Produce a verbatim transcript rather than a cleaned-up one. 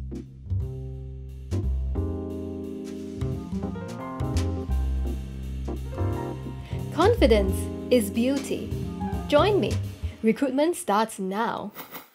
Confidence is beauty. Join me. Recruitment starts now.